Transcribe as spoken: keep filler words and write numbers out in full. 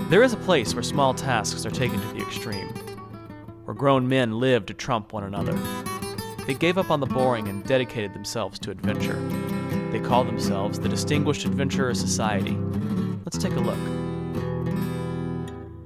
There is a place where small tasks are taken to the extreme, where grown men live to trump one another. They gave up on the boring and dedicated themselves to adventure. They call themselves the Distinguished Adventurer Society. Let's take a look.